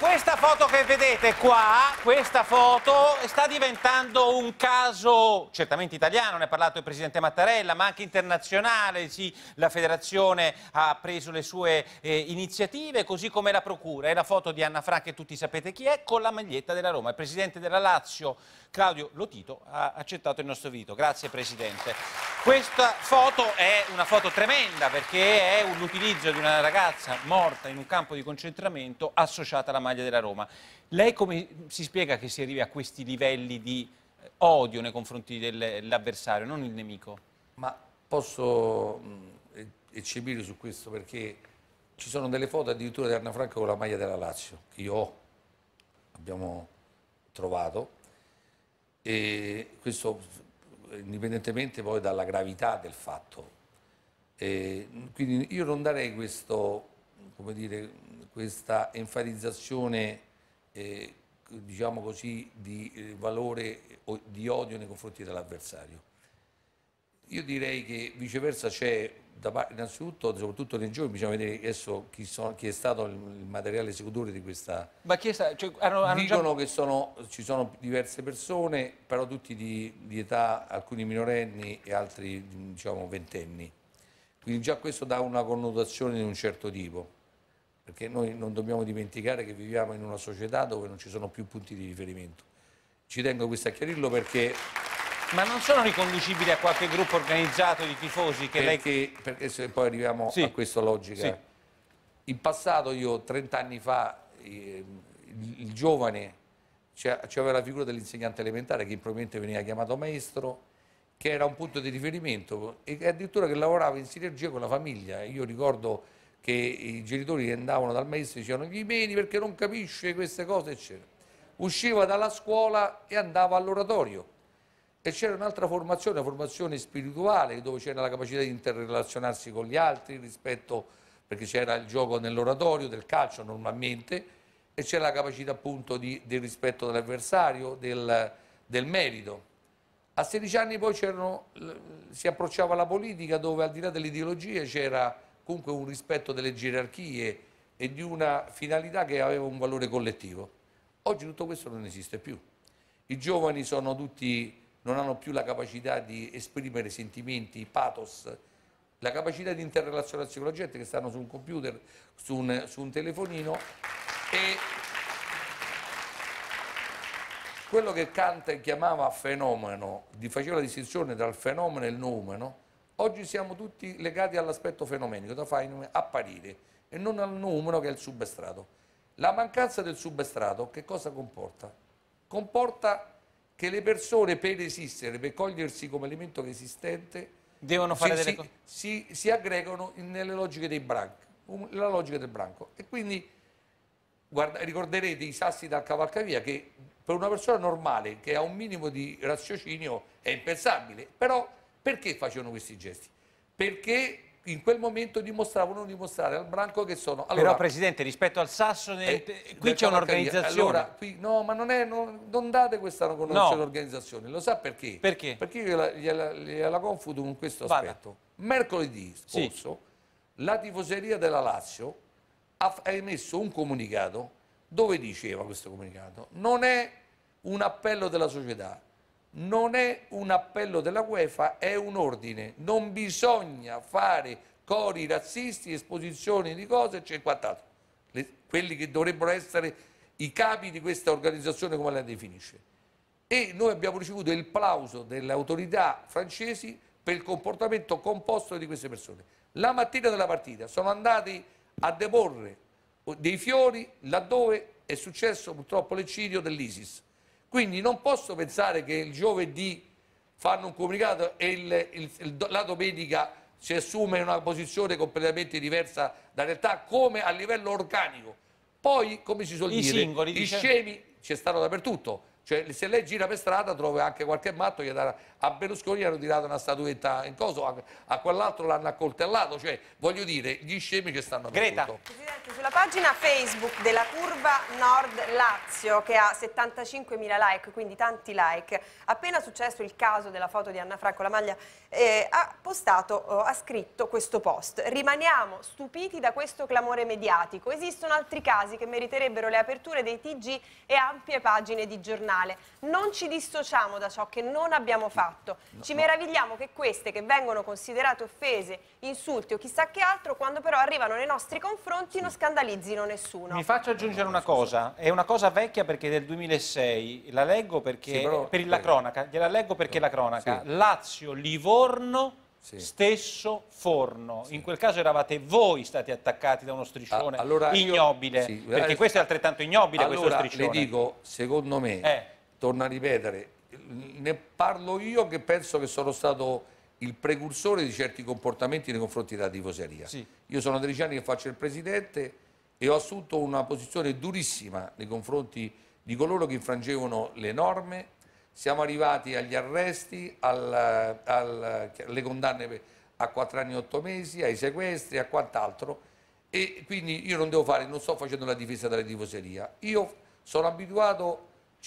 questa foto che vedete qua, questa foto sta diventando un caso certamente italiano, ne ha parlato il presidente Mattarella, ma anche internazionale. Sì, la federazione ha preso le sue iniziative, così come la procura. È la foto di Anna Frank, che tutti sapete chi è, con la maglietta della Roma. Il presidente della Lazio, Claudio Lotito, ha accettato il nostro invito. Grazie presidente. Questa foto è una foto tremenda perché è l'utilizzo di una ragazza morta in un campo di concentramento associata alla maglia della Roma. Lei come si spiega che si arrivi a questi livelli di odio nei confronti dell'avversario, non il nemico? Ma posso eccepire su questo perché ci sono delle foto addirittura di Anna Frank con la maglia della Lazio che abbiamo trovato, e questo indipendentemente poi dalla gravità del fatto. Quindi io non darei come dire, questa enfatizzazione, diciamo così, di valore o di odio nei confronti dell'avversario. Io direi che viceversa c'è, innanzitutto, soprattutto nei giovani, bisogna vedere adesso chi è stato il materiale esecutore di questa... Ma chi è stato? Cioè, dicono che ci sono diverse persone, però tutti di età, alcuni minorenni e altri, diciamo, ventenni. Quindi già questo dà una connotazione di un certo tipo, perché noi non dobbiamo dimenticare che viviamo in una società dove non ci sono più punti di riferimento. Ci tengo questo a chiarirlo perché... Ma non sono riconducibili a qualche gruppo organizzato di tifosi che perché se poi arriviamo a questa logica. Sì. In passato, io 30 anni fa, il giovane c'aveva la figura dell'insegnante elementare che probabilmente veniva chiamato maestro, che era un punto di riferimento e addirittura che lavorava in sinergia con la famiglia. Io ricordo che i genitori andavano dal maestro e dicevano gli vieni perché non capisce queste cose, eccetera. Usciva dalla scuola e andava all'oratorio. E c'era un'altra formazione, una formazione spirituale, dove c'era la capacità di interrelazionarsi con gli altri, perché c'era il gioco nell'oratorio, del calcio normalmente, e c'era la capacità appunto del rispetto dell'avversario, del merito. A 16 anni poi si approcciava alla politica, dove al di là delle ideologie c'era comunque un rispetto delle gerarchie e di una finalità che aveva un valore collettivo. Oggi tutto questo non esiste più. I giovani sono tutti... non hanno più la capacità di esprimere sentimenti, pathos, la capacità di interrelazionarsi con la gente, che stanno su un computer, su un telefonino, e quello che Kant chiamava fenomeno, faceva la distinzione tra il fenomeno e il noumeno. Oggi siamo tutti legati all'aspetto fenomenico, da fare apparire, e non al noumeno che è il substrato. La mancanza del substrato che cosa comporta? Comporta che le persone, per esistere, per cogliersi come elemento esistente, devono fare delle cose. Si aggregano nelle logiche dei branchi, la logica del branco. E quindi ricorderete i sassi dal cavalcavia, che per una persona normale che ha un minimo di raziocinio è impensabile. Però perché facevano questi gesti? Perché in quel momento volevano dimostrare al branco che sono... Allora, però Presidente, rispetto al sasso, qui c'è un'organizzazione. Allora, no, ma non date questa connotazione all'organizzazione. Lo sa perché? Perché? Perché io gliela confuto con questo aspetto. Mercoledì scorso la tifoseria della Lazio ha emesso un comunicato dove diceva, questo comunicato, non è un appello della società, non è un appello della UEFA, è un ordine. Non bisogna fare cori razzisti, esposizioni di cose, c'è quant'altro. Quelli che dovrebbero essere i capi di questa organizzazione, come la definisce. E noi abbiamo ricevuto il plauso delle autorità francesi per il comportamento composto di queste persone. La mattina della partita sono andati a deporre dei fiori laddove è successo purtroppo l'eccidio dell'ISIS. Quindi non posso pensare che il giovedì fanno un comunicato e la domenica si assume una posizione completamente diversa da realtà, come a livello organico. Poi, come si suol dire, singoli, i scemi ci stanno dappertutto, Cioè, se lei gira per strada trova anche qualche matto, a Berlusconi gli hanno tirato una statuetta in coso, a quell'altro l'hanno accoltellato, cioè voglio dire, gli scemi che stanno Greta. tutto. Presidente, sulla pagina Facebook della Curva Nord Lazio, che ha 75.000 like, quindi tanti like, appena successo il caso della foto di Anna Franco, la maglia, ha scritto questo post: rimaniamo stupiti da questo clamore mediatico, esistono altri casi che meriterebbero le aperture dei TG e ampie pagine di giornale. Non ci dissociamo da ciò che non abbiamo fatto. Ci meravigliamo che queste, che vengono considerate offese, insulti o chissà che altro, quando però arrivano nei nostri confronti non scandalizzino nessuno. Mi faccio aggiungere una cosa, è una cosa vecchia perché è del 2006, la leggo perché, Sì, però, per la cronaca, gliela leggo perché la cronaca, Sì. Lazio-Livorno, Sì. stesso forno. In quel caso eravate voi stati attaccati da uno striscione Allora ignobile, sì, perché questo è altrettanto ignobile, questo allora, striscione. le dico, secondo me, torno a ripetere, ne parlo io che penso che sono stato il precursore di certi comportamenti nei confronti della tifoseria. Sì. Io sono 13 anni che faccio il presidente e ho assunto una posizione durissima nei confronti di coloro che infrangevano le norme. Siamo arrivati agli arresti, alle condanne a 4 anni e 8 mesi, ai sequestri, a quant'altro, e quindi io non sto facendo la difesa della tifoseria. Io sono abituato,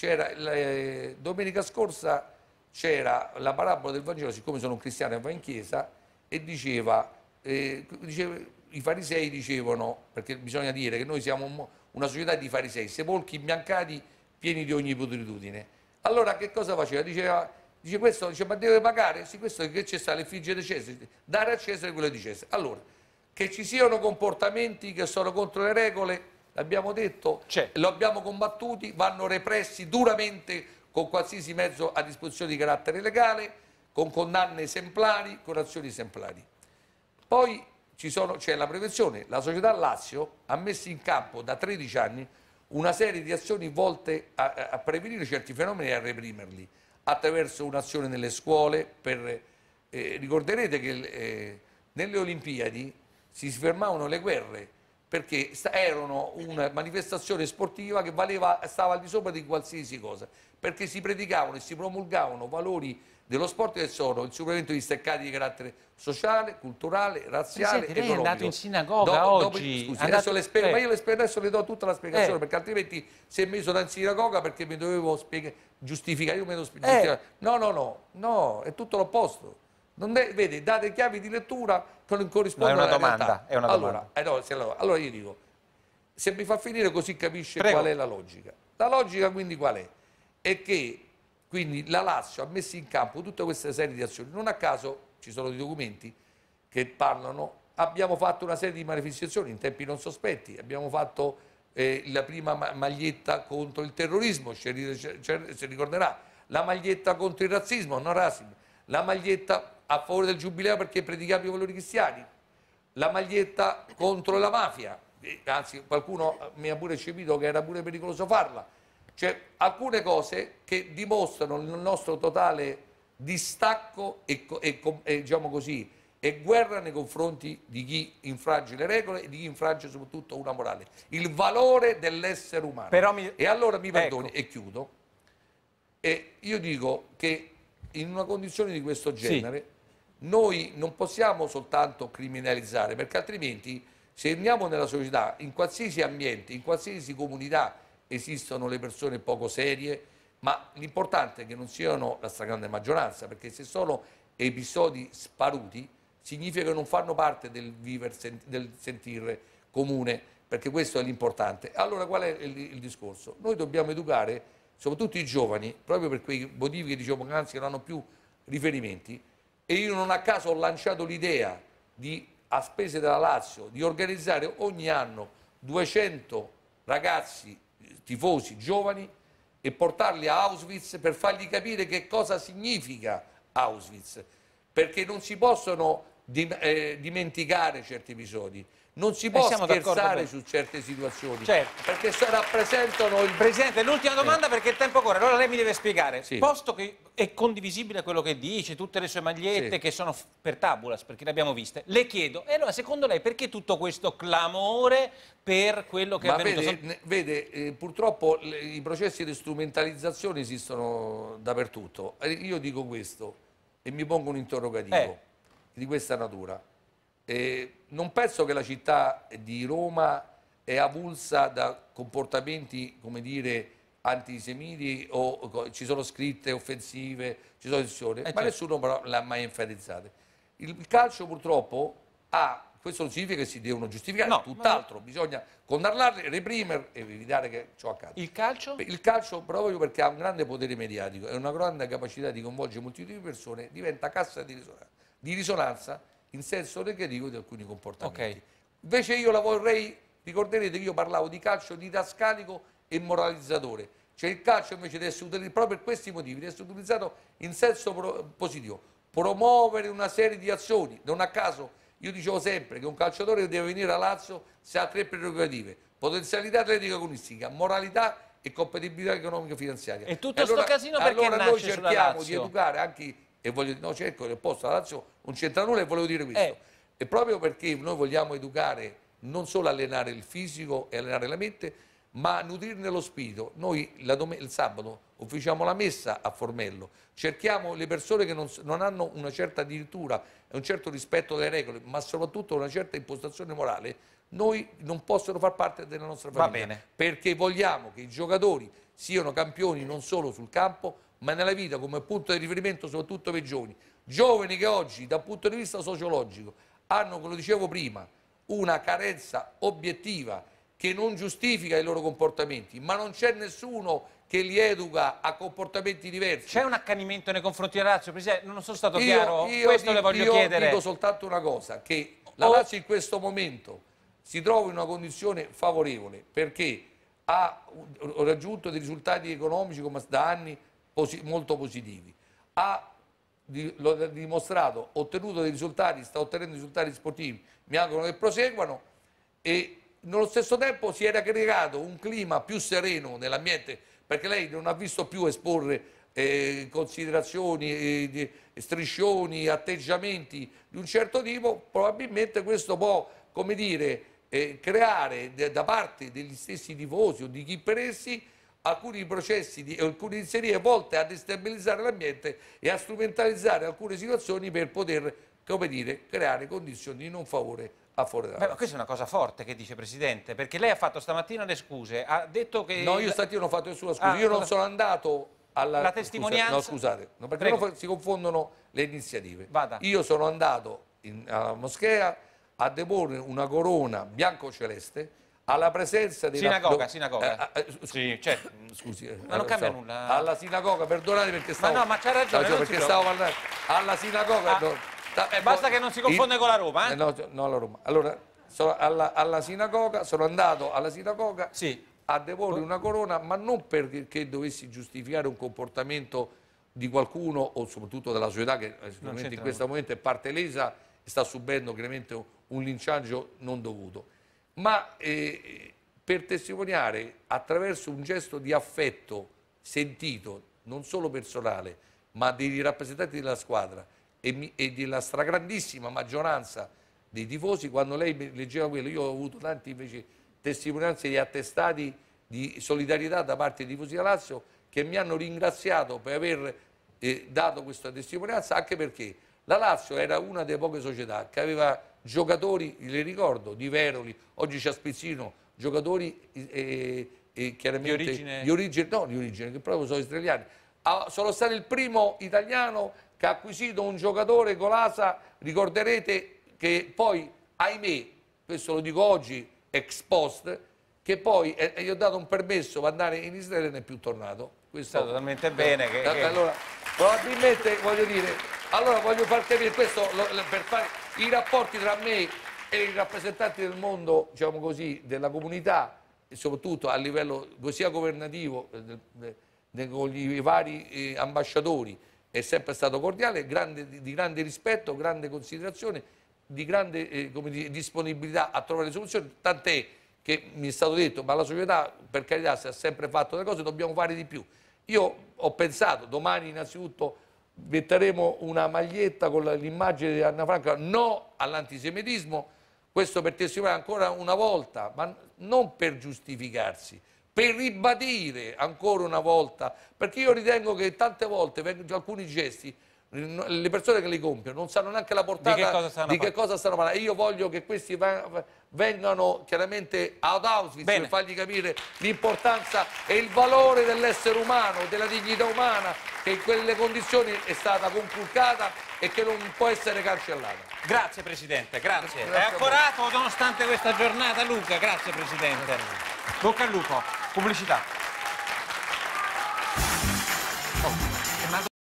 domenica scorsa c'era la parabola del Vangelo, siccome sono un cristiano e va in chiesa, e diceva, i farisei dicevano, perché bisogna dire che noi siamo una società di farisei, sepolchi imbiancati pieni di ogni putredine. Allora che cosa faceva? Dice questo, ma deve pagare? Sì, questo che c'è sta l'effigie di Cesare, dare a Cesare quello di Cesare. Allora, che ci siano comportamenti che sono contro le regole, l'abbiamo detto, lo abbiamo combattuti, vanno repressi duramente con qualsiasi mezzo a disposizione di carattere legale, con condanne esemplari, con azioni esemplari. Poi c'è la prevenzione. La società Lazio ha messo in campo da 13 anni una serie di azioni volte a prevenire certi fenomeni e a reprimerli, attraverso un'azione nelle scuole. Ricorderete che nelle Olimpiadi si fermavano le guerre perché erano una manifestazione sportiva che stava al di sopra di qualsiasi cosa, perché si predicavano e si promulgavano valori dello sport che sono il superamento di steccati di carattere sociale, culturale, razziale, Presidente, lei economico. è andato in sinagoga oggi. Scusi, Andato... ma io adesso le do tutta la spiegazione, perché altrimenti se mi sono in sinagoga perché mi dovevo giustificare, io mi devo giustificare. No, è tutto l'opposto. Vede, date chiavi di lettura che non corrispondono alla realtà. È una domanda. Allora io dico, se mi fa finire così capisce Prego. qual è la logica. La logica quindi qual è? È che quindi la Lazio ha messo in campo tutta questa serie di azioni. Non a caso ci sono dei documenti che parlano, abbiamo fatto una serie di manifestazioni in tempi non sospetti, abbiamo fatto la prima maglietta contro il terrorismo, si ricorderà, la maglietta contro il razzismo, non razzismo, la maglietta a favore del giubileo perché predichiamo i valori cristiani, la maglietta contro la mafia, anzi qualcuno mi ha pure scepito che era pure pericoloso farla. Cioè alcune cose che dimostrano il nostro totale distacco e diciamo così, e guerra nei confronti di chi infrange le regole e di chi infrange soprattutto una morale, il valore dell'essere umano. E allora mi perdoni, e chiudo, e io dico che in una condizione di questo genere noi non possiamo soltanto criminalizzare, perché altrimenti se andiamo nella società, in qualsiasi ambiente, in qualsiasi comunità, esistono le persone poco serie, ma l'importante è che non siano la stragrande maggioranza, perché se sono episodi sparuti significa che non fanno parte del sentire comune, perché questo è l'importante. Allora qual è il discorso? Noi dobbiamo educare soprattutto i giovani, proprio per quei motivi che diciamo anzi che non hanno più riferimenti, e io non a caso ho lanciato l'idea a spese della Lazio di organizzare ogni anno 200 ragazzi tifosi giovani e portarli a Auschwitz per fargli capire che cosa significa Auschwitz, perché non si possono dimenticare certi episodi. non si può siamo d'accordo scherzare su certe situazioni, Certo. perché rappresentano il... Presidente, l'ultima domanda perché il tempo corre, allora lei mi deve spiegare, Sì. posto che è condivisibile quello che dice, tutte le sue magliette Sì. che sono per tabulas, perché le abbiamo viste, le chiedo, e allora secondo lei perché tutto questo clamore per quello che è Ma avvenuto? vede, purtroppo i processi di strumentalizzazione esistono dappertutto. Io dico questo e mi pongo un interrogativo di questa natura. Non penso che la città di Roma è avulsa da comportamenti, come dire, antisemiti o ci sono scritte offensive, ci sono tensioni, ma certo. nessuno però l'ha mai enfatizzate. Il calcio purtroppo ha, questo non significa che si devono giustificare, No, tutt'altro, bisogna condannarli, reprimere e evitare che ciò accada. Il calcio? Il calcio, proprio perché ha un grande potere mediatico e una grande capacità di coinvolgere moltitudini di persone, diventa cassa di risonanza in senso negativo di alcuni comportamenti. Ok. Invece io la vorrei, ricorderete che io parlavo di calcio didascalico e moralizzatore, cioè il calcio invece deve essere utilizzato proprio per questi motivi, deve essere utilizzato in senso positivo, promuovere una serie di azioni. Non a caso io dicevo sempre che un calciatore deve venire a Lazio se ha 3 prerogative: potenzialità atletica agonistica, moralità e compatibilità economica finanziaria. E tutto sto casino perché allora noi nasce sulla cerchiamo di Lazio? educare anche, e voglio, no, cerco nel posto, la Lazio non c'entra nulla e volevo dire questo. E proprio perché noi vogliamo educare, non solo allenare il fisico e allenare la mente, ma nutrirne lo spirito. Noi il sabato ufficiamo la messa a Formello, cerchiamo le persone che non hanno una certa addirittura e un certo rispetto delle regole, ma soprattutto una certa impostazione morale, noi non possono far parte della nostra famiglia. Va bene. Perché vogliamo che i giocatori siano campioni non solo sul campo, ma nella vita come punto di riferimento soprattutto per i giovani. Giovani che oggi, dal punto di vista sociologico, hanno, come lo dicevo prima, una carenza obiettiva che non giustifica i loro comportamenti, ma non c'è nessuno che li educa a comportamenti diversi. C'è un accanimento nei confronti della Lazio, Presidente? Non sono stato chiaro? Questo le voglio io chiedere. dico soltanto una cosa, che la Lazio in questo momento si trova in una condizione favorevole perché ha raggiunto dei risultati economici come da anni molto positivi, ha dimostrato, ottenuto dei risultati, sta ottenendo risultati sportivi, mi auguro che proseguano, e nello stesso tempo si era creato un clima più sereno nell'ambiente, perché lei non ha visto più esporre considerazioni, striscioni, atteggiamenti di un certo tipo. Probabilmente questo può, come dire, creare da parte degli stessi tifosi o di chi per essi alcuni processi, alcune iniziative volte a destabilizzare l'ambiente e a strumentalizzare alcune situazioni per poter, come dire, creare condizioni di non favore a favore della Lazio. Ma questa è una cosa forte che dice, Presidente, perché lei ha fatto stamattina le scuse, ha detto che... No, io stamattina non ho fatto nessuna scusa, io non sono andato alla... La testimonianza? No, scusate, no, perché si confondono le iniziative. Vada. Io sono andato alla moschea a deporre una corona bianco-celeste alla presenza della... Sinagoga. Sì, certo. Scusi, Ma non cambia nulla. Alla sinagoga, perdonate perché stavo... Ma no, ma c'ha ragione, non perché si stavo parlando... Alla sinagoga... basta che non si confonde con la Roma, eh? No, alla Roma. Allora, alla sinagoga, sono andato alla sinagoga a deporre una corona, ma non perché dovessi giustificare un comportamento di qualcuno o soprattutto della società che sicuramente in questo momento è parte lesa e sta subendo chiaramente un linciaggio non dovuto, ma per testimoniare attraverso un gesto di affetto sentito, non solo personale, ma dei rappresentanti della squadra e della stragrandissima maggioranza dei tifosi. Quando lei leggeva quello, io ho avuto tanti invece testimonianze di attestati di solidarietà da parte dei tifosi della Lazio che mi hanno ringraziato per aver dato questa testimonianza, anche perché la Lazio era una delle poche società che aveva giocatori, le ricordo, di Veroli, oggi c'è Spizzino, giocatori chiaramente di origine, che proprio sono israeliani. Sono stato il primo italiano che ha acquisito un giocatore Colasa, ricorderete che poi, ahimè, questo lo dico oggi, ex post, che poi gli ho dato un permesso per andare in Israele e non è più tornato. Questo sta talmente bene che... Allora, probabilmente, voglio dire, allora voglio far capire questo, per fare i rapporti tra me e i rappresentanti del mondo, diciamo così, della comunità, e soprattutto a livello sia governativo, con i vari ambasciatori, è sempre stato cordiale, di grande rispetto, grande considerazione, di grande come dire, disponibilità a trovare soluzioni, tant'è che mi è stato detto, ma la società per carità se ha sempre fatto le cose, dobbiamo fare di più. Io ho pensato, domani innanzitutto metteremo una maglietta con l'immagine di Anna Franca, no all'antisemitismo, questo per testimoniare ancora una volta, ma non per giustificarsi, per ribadire ancora una volta, perché io ritengo che tante volte alcuni gesti, le persone che li compiono non sanno neanche la portata di che cosa stanno parlando. Io voglio che questi vengano chiaramente ad Auschwitz per fargli capire l'importanza e il valore dell'essere umano, della dignità umana, che in quelle condizioni è stata conculcata e che non può essere cancellata. Grazie Presidente, grazie. È accorato nonostante questa giornata, Luca, grazie Presidente. Bocca al lupo, pubblicità.